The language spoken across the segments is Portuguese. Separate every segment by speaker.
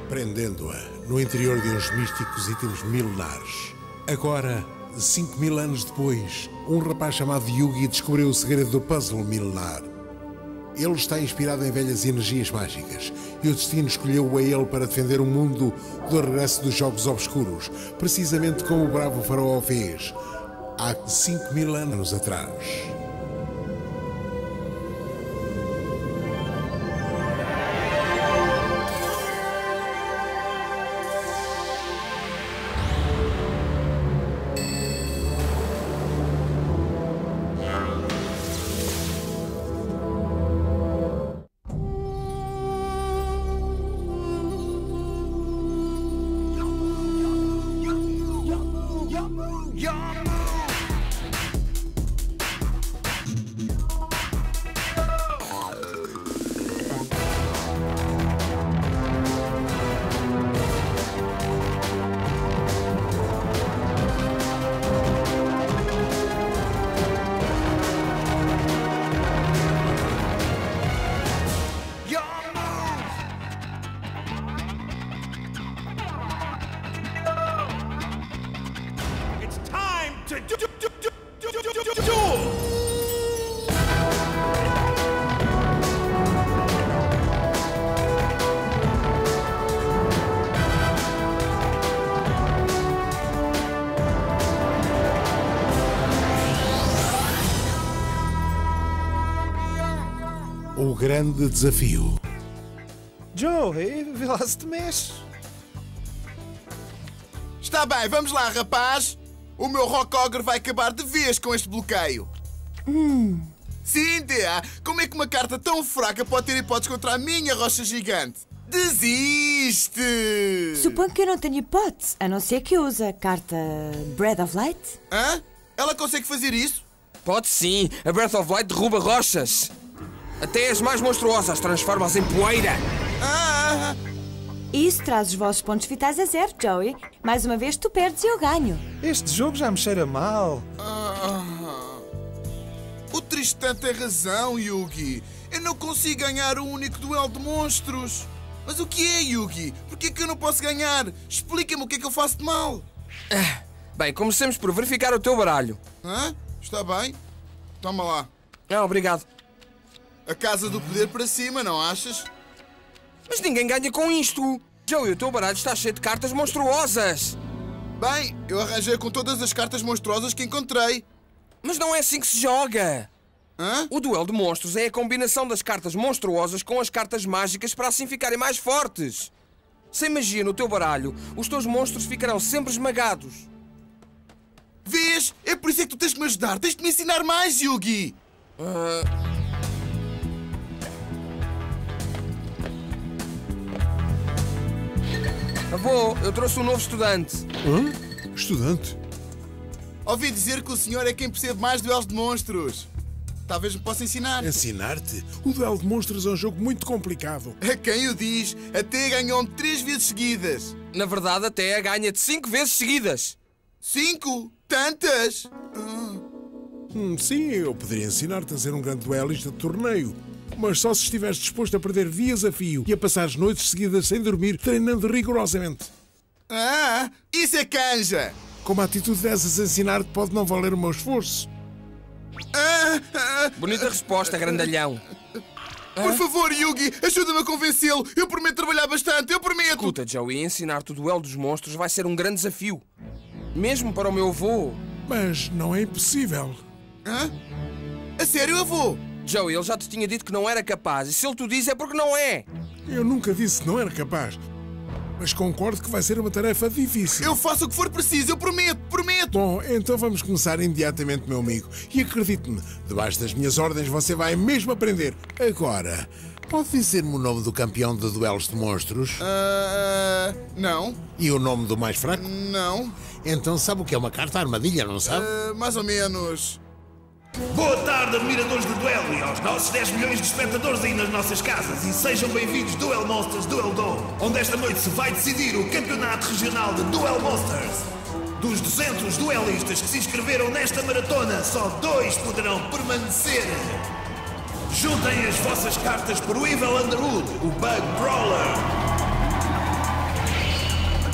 Speaker 1: prendendo-a no interior de uns místicos itens milenares. Agora, 5000 anos depois, um rapaz chamado Yugi descobriu o segredo do puzzle milenar. Ele está inspirado em velhas energias mágicas e o destino escolheu-o a ele para defender o mundo do regresso dos Jogos Obscuros, precisamente como o bravo faraó fez há 5000 anos atrás. O grande desafio.
Speaker 2: Joey, vê lá se te mexe.
Speaker 3: Está bem, vamos lá, rapaz. O meu Rock Ogre vai acabar de vez com este bloqueio. Cíntia, como é que uma carta tão fraca pode ter hipóteses contra a minha rocha gigante? Desiste!
Speaker 4: Suponho que eu não tenho hipótese, a não ser que use a carta Breath of Light.
Speaker 3: Hã? Ela consegue fazer isso?
Speaker 5: Pode sim. A Breath of Light derruba rochas. Até as mais monstruosas transforma-as em poeira.
Speaker 4: Isso traz os vossos pontos vitais a zero, Joey. Mais uma vez tu perdes e eu ganho.
Speaker 2: Este jogo já me cheira mal.
Speaker 3: O Tristan tem razão, Yugi. Eu não consigo ganhar o único duelo de monstros. Mas o que é, Yugi? Por que é que eu não posso ganhar? Explica-me o que é que eu faço de mal.
Speaker 5: Bem, comecemos por verificar o teu baralho.
Speaker 3: Hã? Está bem? Toma lá.
Speaker 5: Obrigado.
Speaker 3: A Casa do Poder para cima, não achas?
Speaker 5: Mas ninguém ganha com isto. Joey, o teu baralho está cheio de cartas monstruosas.
Speaker 3: Bem, eu arranjei com todas as cartas monstruosas que encontrei.
Speaker 5: Mas não é assim que se joga.
Speaker 3: Hã?
Speaker 5: O duelo de monstros é a combinação das cartas monstruosas com as cartas mágicas para assim ficarem mais fortes. Sem magia no teu baralho, os teus monstros ficarão sempre esmagados.
Speaker 3: Vês? É por isso é que tu tens que me ajudar. Tens de me ensinar mais, Yugi.
Speaker 5: Avô, eu trouxe um novo estudante.
Speaker 1: Hã? Estudante?
Speaker 3: Ouvi dizer que o senhor é quem percebe mais duelos de monstros. Talvez me possa ensinar.
Speaker 1: Ensinar-te? O duelo de monstros é um jogo muito complicado.
Speaker 3: A quem o diz, até ganhou-me 3 vezes seguidas.
Speaker 5: Na verdade, até a ganha de 5 vezes seguidas.
Speaker 3: 5? Tantas?
Speaker 1: Sim, eu poderia ensinar-te a ser um grande duelista de torneio. Mas só se estiveres disposto a perder dias a fio e a passar as noites seguidas sem dormir, treinando rigorosamente.
Speaker 3: Isso é canja!
Speaker 1: Como a atitude dessas a ensinar-te pode não valer o meu esforço.
Speaker 5: Bonita resposta, grandalhão.
Speaker 3: Por favor, Yugi, ajuda-me a convencê-lo. Eu prometo trabalhar bastante, eu prometo.
Speaker 5: Escuta, Joey, ensinar-te o duelo dos monstros vai ser um grande desafio. Mesmo para o meu avô.
Speaker 1: Mas não é impossível.
Speaker 3: A sério, avô?
Speaker 5: Joey, ele já te tinha dito que não era capaz. E se ele te diz é porque não é.
Speaker 1: Eu nunca disse que não era capaz. Mas concordo que vai ser uma tarefa difícil.
Speaker 3: Eu faço o que for preciso, eu prometo, prometo.
Speaker 1: Bom, então vamos começar imediatamente, meu amigo. E acredite-me, debaixo das minhas ordens você vai mesmo aprender. Agora, pode dizer-me o nome do campeão de duelos de monstros?
Speaker 3: Não.
Speaker 1: E o nome do mais fraco?
Speaker 3: Não.
Speaker 1: Então sabe o que é uma carta armadilha, não sabe?
Speaker 3: Mais ou menos.
Speaker 6: Boa tarde, admiradores de duelo e aos nossos 10 milhões de espectadores aí nas nossas casas. E sejam bem-vindos Duel Monsters Duel Dome, onde esta noite se vai decidir o campeonato regional de Duel Monsters. Dos 200 duelistas que se inscreveram nesta maratona, só 2 poderão permanecer. Juntem as vossas cartas para o Evil Underwood, o Bug Brawler.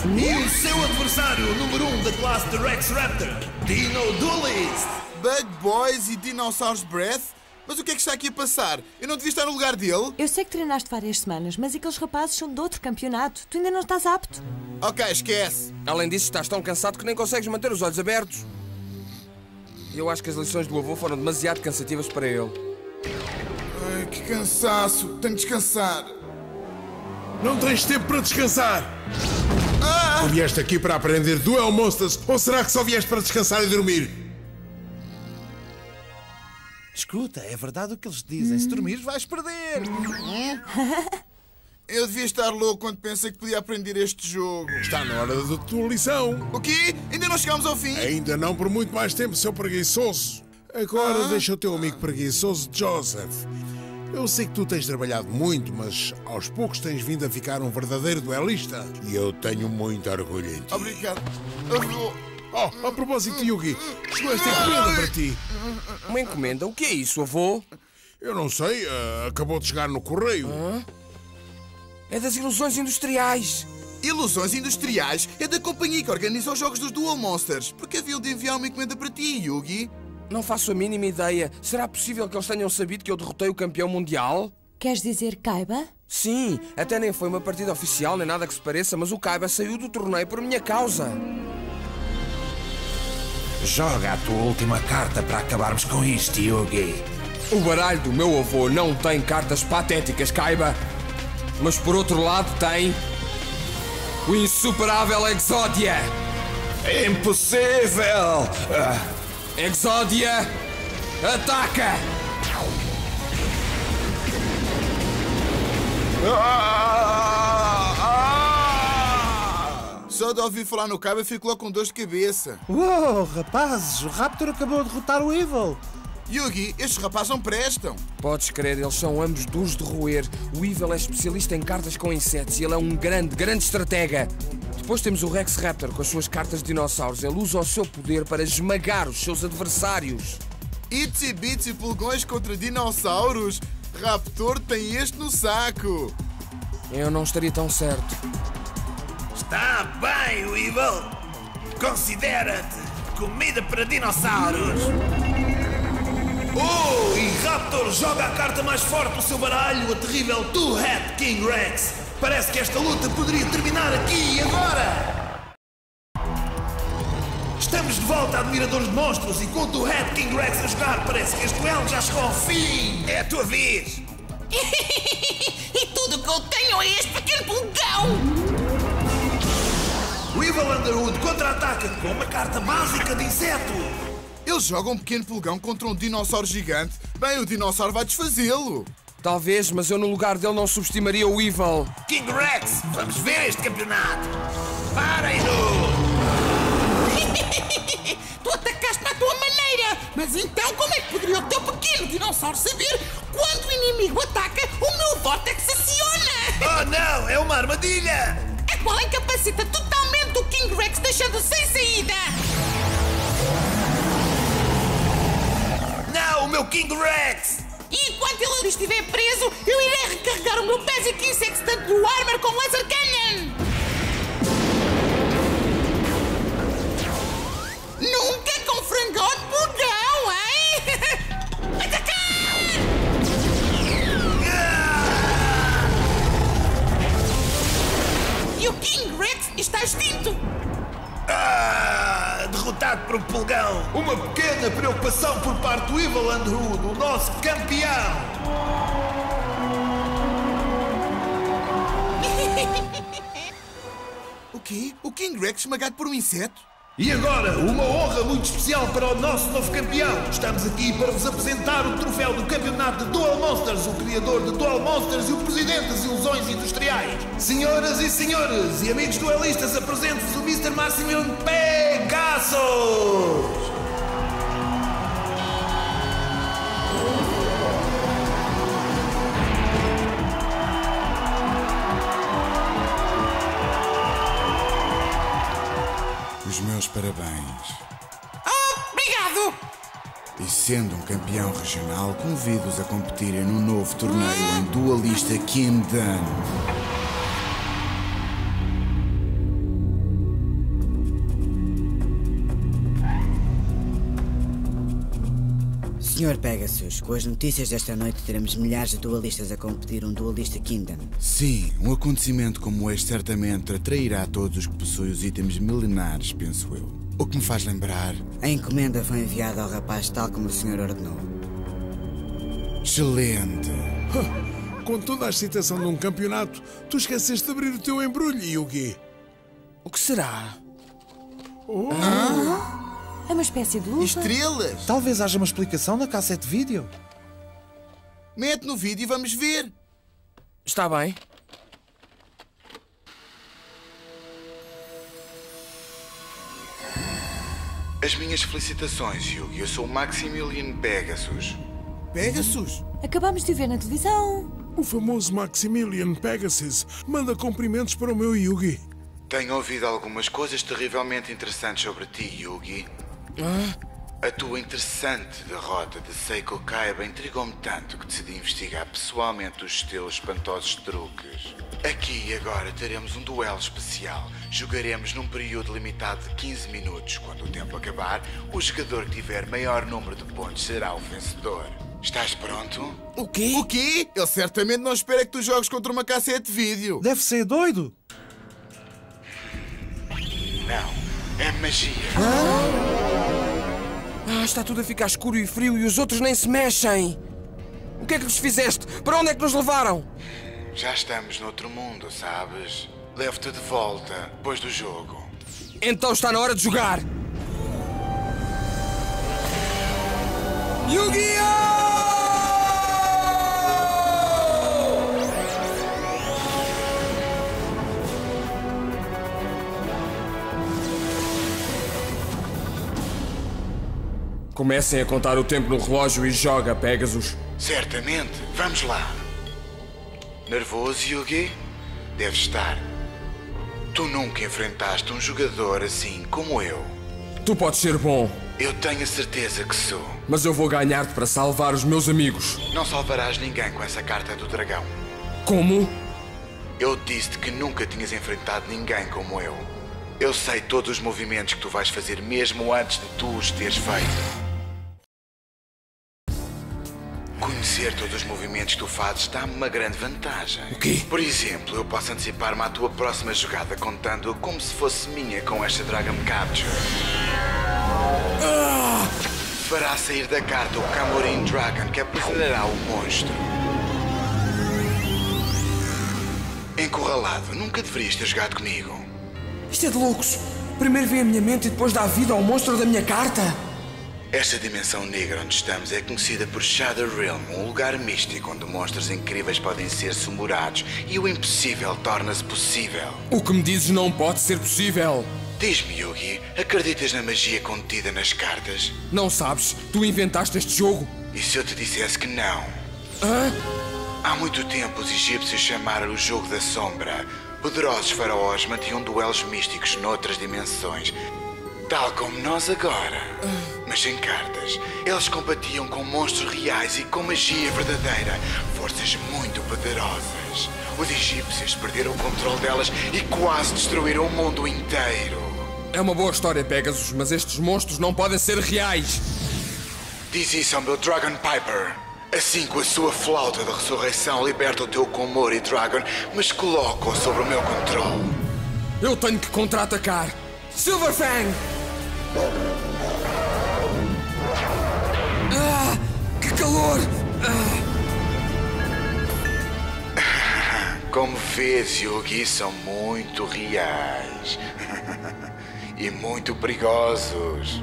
Speaker 6: E o seu adversário número 1 da classe de Rex Raptor, Dino Duelist.
Speaker 3: Bug Boys e Dinosaurs Breath? Mas o que é que está aqui a passar? Eu não devia estar no lugar dele?
Speaker 4: Eu sei que treinaste várias semanas, mas aqueles rapazes são de outro campeonato. Tu ainda não estás apto.
Speaker 3: Ok, esquece.
Speaker 5: Além disso, estás tão cansado que nem consegues manter os olhos abertos. Eu acho que as lições do avô foram demasiado cansativas para ele.
Speaker 3: Ai, que cansaço. Tenho de descansar.
Speaker 1: Não tens tempo para descansar! Tu vieste aqui para aprender Duel Monsters ou será que só vieste para descansar e dormir?
Speaker 2: Escuta, é verdade o que eles dizem. Se dormires, vais perder.
Speaker 3: Eu devia estar louco quando pensei que podia aprender este jogo.
Speaker 1: Está na hora da tua lição.
Speaker 3: O quê? Ainda não chegámos ao fim?
Speaker 1: Ainda não por muito mais tempo, seu preguiçoso. Agora deixa o teu amigo preguiçoso, Joseph. Eu sei que tu tens trabalhado muito, mas aos poucos tens vindo a ficar um verdadeiro duelista. E eu tenho muito orgulho em ti.
Speaker 3: Obrigado. Avô.
Speaker 1: Oh, a propósito, Yugi, chegou esta encomenda para ti.
Speaker 5: Uma encomenda? O que é isso, avô?
Speaker 1: Eu não sei, acabou de chegar no correio.
Speaker 5: É das ilusões industriais.
Speaker 3: Ilusões Industriais é da companhia que organiza os jogos dos Duel Monsters. Porque haviam de enviar uma encomenda para ti, Yugi?
Speaker 5: Não faço a mínima ideia. Será possível que eles tenham sabido que eu derrotei o campeão mundial?
Speaker 4: Queres dizer Kaiba?
Speaker 5: Sim, até nem foi uma partida oficial, nem nada que se pareça, mas o Kaiba saiu do torneio por minha causa.
Speaker 7: Joga a tua última carta para acabarmos com isto, Yugi.
Speaker 5: O baralho do meu avô não tem cartas patéticas, Kaiba. Mas por outro lado tem... o insuperável Exodia.
Speaker 7: Impossível!
Speaker 5: Exodia, ataca!
Speaker 3: Só de ouvir falar no Kaiba fico logo com dor de cabeça.
Speaker 2: Uou, rapazes, o Raptor acabou de derrotar o Evil.
Speaker 3: Yugi, estes rapazes não prestam.
Speaker 5: Podes crer, eles são ambos duros de roer. O Evil é especialista em cartas com insetos e ele é um grande estratega. Depois temos o Rex Raptor com as suas cartas de dinossauros. Ele usa o seu poder para esmagar os seus adversários.
Speaker 3: Itsy Bitsy Pulgões contra dinossauros? Raptor tem este no saco.
Speaker 5: Eu não estaria tão certo.
Speaker 6: Está bem, Weevil. Considera-te comida para dinossauros. Oh, e Raptor joga a carta mais forte do seu baralho, a terrível Two-Head King Rex. Parece que esta luta poderia terminar aqui e agora. Estamos de volta a Admiradores de Monstros e com o Two-Head King Rex a jogar, parece que este duelo já chegou ao fim. É a tua vez.
Speaker 8: E tudo que eu tenho é este pequeno pulgão!
Speaker 6: Weevil Underwood contra-ataca com uma carta básica de inseto.
Speaker 3: Eles jogam um pequeno pulgão contra um dinossauro gigante. Bem, o dinossauro vai desfazê-lo.
Speaker 5: Talvez, mas eu no lugar dele não subestimaria o Evil.
Speaker 6: King Rex, vamos ver este campeonato. Parem-no!
Speaker 8: Tu atacaste-me à tua maneira! Mas então como é que poderia o teu pequeno dinossauro saber quando o inimigo ataca, o meu vórtex aciona?
Speaker 6: Oh não, é uma armadilha!
Speaker 8: A qual incapacita totalmente o King Rex, deixando sem saída!
Speaker 6: Não, o meu King Rex!
Speaker 8: E enquanto ele ali estiver preso, eu irei recarregar o meu Basic Insect Stand do Armor com Laser Cannon! Nunca com frangão de pulgão, hein? Atacar! E o King Rex está extinto!
Speaker 6: Derrotado por um pulgão. Uma pequena preocupação por parte do Evil Underwood, o nosso campeão.
Speaker 3: O quê? O King Rex esmagado por um inseto?
Speaker 6: E agora, uma honra muito especial para o nosso novo campeão. Estamos aqui para vos apresentar o troféu do campeonato de Duel Monsters, o criador de Duel Monsters e o presidente das ilusões industriais. Senhoras e senhores e amigos duelistas, apresento-vos o Mr. Maximilian Pegasus!
Speaker 3: Os meus parabéns.
Speaker 8: Obrigado!
Speaker 3: E sendo um campeão regional, convido-os a competirem num novo torneio em Duelista Kingdom.
Speaker 9: Sr. Pegasus, com as notícias desta noite teremos milhares de dualistas a competir um Dualista Kingdom.
Speaker 3: Sim, um acontecimento como este certamente atrairá todos os que possuem os itens milenares, penso eu. O que me faz lembrar...
Speaker 9: A encomenda foi enviada ao rapaz tal como o senhor ordenou.
Speaker 3: Excelente.
Speaker 1: Com toda a excitação de um campeonato, tu esqueceste de abrir o teu embrulho, Yugi.
Speaker 5: O que será?
Speaker 4: É uma espécie de luva.
Speaker 3: Estrelas!
Speaker 2: Talvez haja uma explicação na cassete vídeo.
Speaker 3: Mete no vídeo e vamos ver.
Speaker 5: Está bem.
Speaker 3: As minhas felicitações, Yugi. Eu sou o Maximilian Pegasus. Pegasus?
Speaker 4: Acabamos de o ver na televisão.
Speaker 1: O famoso Maximilian Pegasus manda cumprimentos para o meu Yugi.
Speaker 3: Tenho ouvido algumas coisas terrivelmente interessantes sobre ti, Yugi. A tua interessante derrota de Seiko Kaiba intrigou-me tanto que decidi investigar pessoalmente os teus espantosos truques. Aqui e agora teremos um duelo especial. Jogaremos num período limitado de 15 minutos. Quando o tempo acabar, o jogador que tiver maior número de pontos será o vencedor. Estás pronto?
Speaker 5: O quê?
Speaker 3: O quê? Ele certamente não espera que tu jogues contra uma cassete de vídeo.
Speaker 2: Deve ser doido.
Speaker 3: Não, é magia.
Speaker 5: Está tudo a ficar escuro e frio e os outros nem se mexem. O que é que lhes fizeste? Para onde é que nos levaram?
Speaker 3: Já estamos noutro mundo, sabes? Levo-te de volta depois do jogo.
Speaker 5: Então está na hora de jogar. Yu-Gi-Oh! Comecem a contar o tempo no relógio e joga, Pegasus.
Speaker 3: Certamente. Vamos lá. Nervoso, Yugi? Deves estar. Tu nunca enfrentaste um jogador assim como eu.
Speaker 5: Tu podes ser bom,
Speaker 3: Eu tenho a certeza que sou.
Speaker 5: mas eu vou ganhar-te para salvar os meus amigos.
Speaker 3: Não salvarás ninguém com essa carta do dragão.
Speaker 5: Como?
Speaker 3: Eu disse-te que nunca tinhas enfrentado ninguém como eu. Eu sei todos os movimentos que tu vais fazer mesmo antes de tu os teres feito. Conhecer todos os movimentos que tu fazes dá-me uma grande vantagem.
Speaker 5: O quê?
Speaker 3: Por exemplo, eu posso antecipar-me à tua próxima jogada contando como se fosse minha com esta Dragon Capture. Fará sair da carta o Camorin Dragon que aprisionará o monstro. Encurralado, nunca deverias ter jogado comigo.
Speaker 5: Isto é de loucos. Primeiro vem a minha mente e depois dá vida ao monstro da minha carta.
Speaker 3: Esta dimensão negra onde estamos é conhecida por Shadow Realm, um lugar místico onde monstros incríveis podem ser sumorados e o impossível torna-se possível.
Speaker 5: O que me dizes não pode ser possível.
Speaker 3: Diz-me, Yugi, acreditas na magia contida nas cartas?
Speaker 5: Não sabes? Tu inventaste este jogo.
Speaker 3: E se eu te dissesse que não?
Speaker 5: Hã?
Speaker 3: Há muito tempo os egípcios chamaram o Jogo da Sombra. Poderosos faraós mantinham duelos místicos noutras dimensões, tal como nós agora. Mas sem cartas. Eles combatiam com monstros reais e com magia verdadeira. Forças muito poderosas. Os egípcios perderam o controle delas e quase destruíram o mundo inteiro.
Speaker 5: É uma boa história, Pegasus, mas estes monstros não podem ser reais.
Speaker 3: Diz isso ao meu Dragon Piper. Assim, com a sua flauta da ressurreição, liberta o teu Komori Dragon, mas coloca-o sobre o meu controle.
Speaker 5: Eu tenho que contra-atacar. Silverfang! Que calor!
Speaker 3: Como vês, Yugi, são muito reais. E muito perigosos.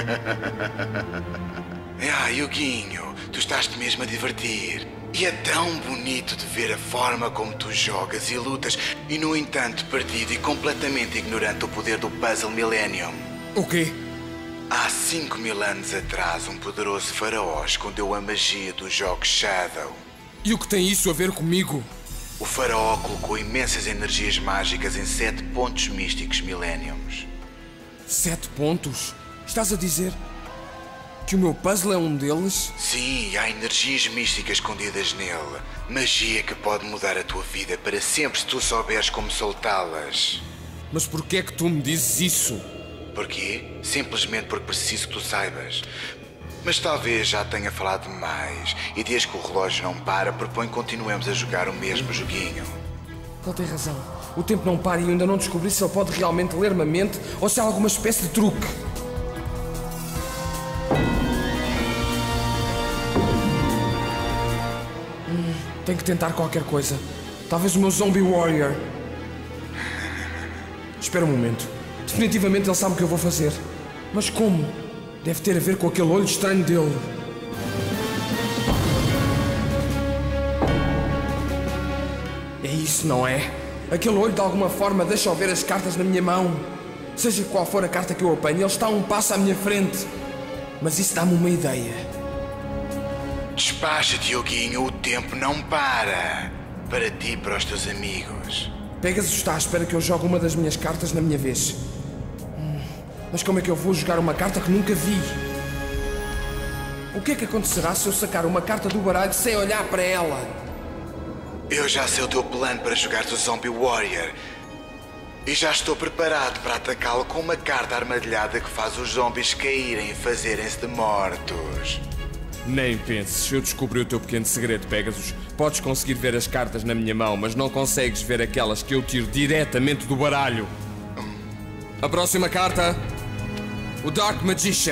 Speaker 3: Yuguinho, tu estás-te mesmo a divertir. E é tão bonito de ver a forma como tu jogas e lutas, e no entanto perdido e completamente ignorante do poder do Puzzle Millennium.
Speaker 5: O quê?
Speaker 3: Há 5.000 anos atrás, um poderoso faraó escondeu a magia dos jogos Shadow.
Speaker 5: E o que tem isso a ver comigo?
Speaker 3: O faraó colocou imensas energias mágicas em 7 pontos místicos Millenniums.
Speaker 5: 7 pontos? Estás a dizer que o meu puzzle é um deles?
Speaker 3: Sim, há energias místicas escondidas nele. Magia que pode mudar a tua vida para sempre se tu souberes como soltá-las.
Speaker 5: Mas porquê é que tu me dizes isso?
Speaker 3: Porquê? Simplesmente porque preciso que tu saibas. Mas talvez já tenha falado demais. E desde que o relógio não para, proponho que continuemos a jogar o mesmo joguinho.
Speaker 5: Ele tem razão. O tempo não para e eu ainda não descobri se ele pode realmente ler-me a mente ou se há alguma espécie de truque. Tenho que tentar qualquer coisa. Talvez o meu Zombie Warrior. Espera um momento. Definitivamente ele sabe o que eu vou fazer. Mas como? Deve ter a ver com aquele olho estranho dele. É isso, não é? Aquele olho de alguma forma deixa-o ver as cartas na minha mão. Seja qual for a carta que eu apanho, ele está a um passo à minha frente. Mas isso dá-me uma ideia.
Speaker 3: Despacha-te, Dioguinho, o tempo não para. Para ti e para os teus amigos.
Speaker 5: Pegasus está à espera que eu jogue uma das minhas cartas na minha vez. Mas como é que eu vou jogar uma carta que nunca vi? O que é que acontecerá se eu sacar uma carta do baralho sem olhar para ela?
Speaker 3: Eu já sei o teu plano para jogares o Zombie Warrior. E já estou preparado para atacá-lo com uma carta armadilhada que faz os zombies caírem e fazerem-se de mortos.
Speaker 5: Nem penses, eu descobri o teu pequeno segredo, Pegasus. Podes conseguir ver as cartas na minha mão, mas não consegues ver aquelas que eu tiro diretamente do baralho. A próxima carta... O Dark Magician.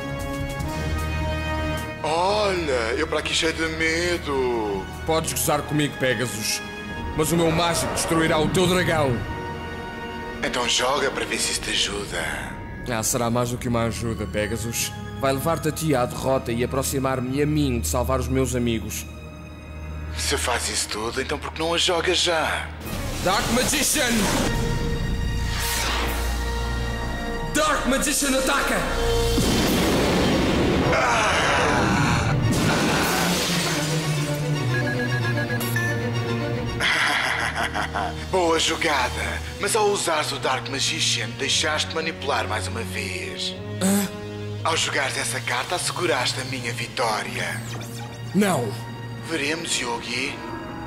Speaker 3: Olha, eu para aqui cheio de medo.
Speaker 5: Podes gozar comigo, Pegasus, mas o meu mágico destruirá o teu dragão.
Speaker 3: Então joga para ver se isso te ajuda.
Speaker 5: Será mais do que uma ajuda, Pegasus. Vai levar-te a ti à derrota e aproximar-me a mim de salvar os meus amigos.
Speaker 3: Se faz isso tudo, então por que não a jogas já?
Speaker 5: Dark Magician! Dark Magician ataca!
Speaker 3: Boa jogada, mas ao usares o Dark Magician, deixaste manipular mais uma vez. Ao jogares essa carta, asseguraste a minha vitória.
Speaker 5: Não.
Speaker 3: Veremos, Yogi.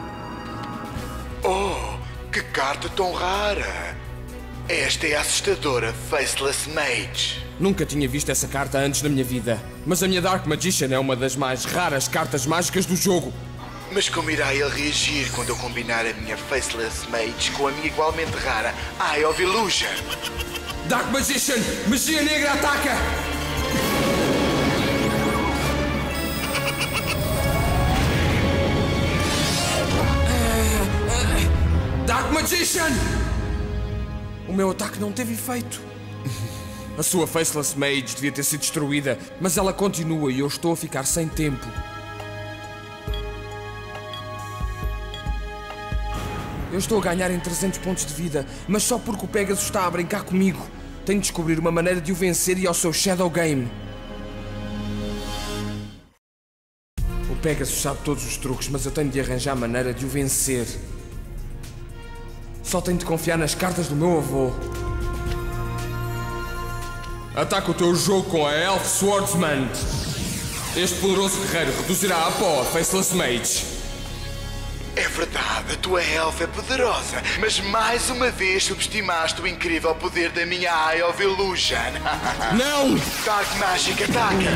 Speaker 3: Oh, que carta tão rara. Esta é a assustadora Faceless Mage.
Speaker 5: Nunca tinha visto essa carta antes na minha vida. Mas a minha Dark Magician é uma das mais raras cartas mágicas do jogo.
Speaker 3: Mas como irá ele reagir quando eu combinar a minha Faceless Mage com a minha igualmente rara Eye of Illusion?
Speaker 5: Dark Magician! Magia negra ataca! Dark Magician! O meu ataque não teve efeito. A sua Faceless Mage devia ter sido destruída, mas ela continua e eu estou a ficar sem tempo. Eu estou a ganhar em 300 pontos de vida, mas só porque o Pegasus está a brincar comigo. Tenho de descobrir uma maneira de o vencer e ir ao seu Shadow Game. O Pegasus sabe todos os truques, mas eu tenho de arranjar a maneira de o vencer. Só tenho de confiar nas cartas do meu avô. Ataca o teu jogo com a Elf Swordsman. Este poderoso guerreiro reduzirá a pó a Faceless Mage.
Speaker 3: É verdade, a tua Elf é poderosa, mas mais uma vez subestimaste o incrível poder da minha Eye of Illusion.
Speaker 5: Não!
Speaker 3: Dark Magic ataca!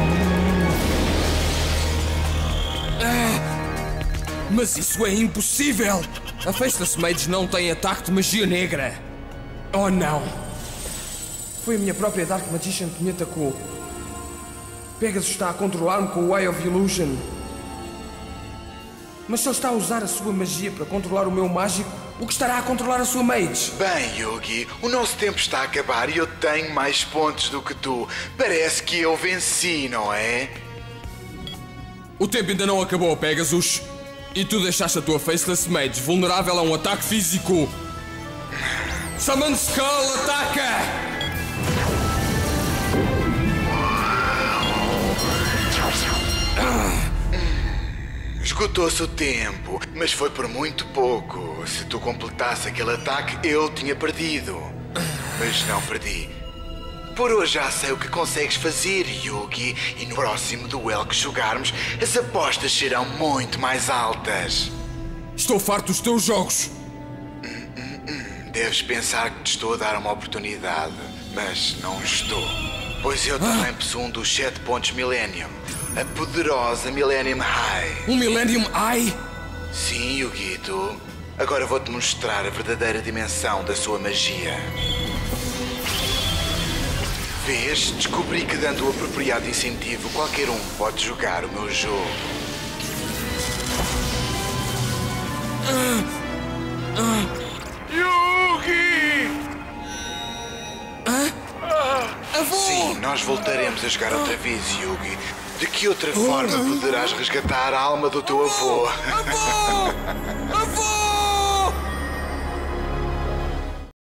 Speaker 5: Mas isso é impossível! A Faceless Mage não tem ataque de magia negra. Oh não! Foi a minha própria Dark Magician que me atacou. Pegasus está a controlar-me com o Eye of Illusion. Mas só está a usar a sua magia para controlar o meu mágico, o que estará a controlar a sua mage.
Speaker 3: Bem, Yugi, o nosso tempo está a acabar e eu tenho mais pontos do que tu. Parece que eu venci, não é?
Speaker 5: O tempo ainda não acabou, Pegasus. E tu deixaste a tua Faceless Mage vulnerável a um ataque físico. Summon Skull, ataca!
Speaker 3: Esgotou-se o tempo, mas foi por muito pouco. Se tu completasse aquele ataque, eu tinha perdido. Mas não perdi. Por hoje já sei o que consegues fazer, Yugi, e no próximo duelo que jogarmos, as apostas serão muito mais altas.
Speaker 5: Estou farto dos teus jogos.
Speaker 3: Deves pensar que te estou a dar uma oportunidade, mas não estou. Pois eu também possuo um dos 7 pontos Millennium. A poderosa Millennium High.
Speaker 5: Um Millennium Eye?
Speaker 3: Sim, Yugito. Agora vou-te mostrar a verdadeira dimensão da sua magia. Vês? Descobri que dando o apropriado incentivo, qualquer um pode jogar o meu jogo.
Speaker 6: Yugi!
Speaker 5: Avô!
Speaker 3: Sim, nós voltaremos a jogar outra vez, Yugi. De que outra forma poderás resgatar a alma do teu avô?
Speaker 5: Avô! Avô!